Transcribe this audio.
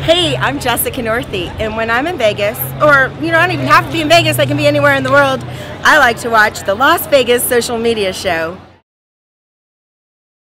Hey, I'm Jessica Northey, and when I'm in Vegas, or I don't even have to be in Vegas, I can be anywhere in the world, I like to watch the Las Vegas Social Media Show.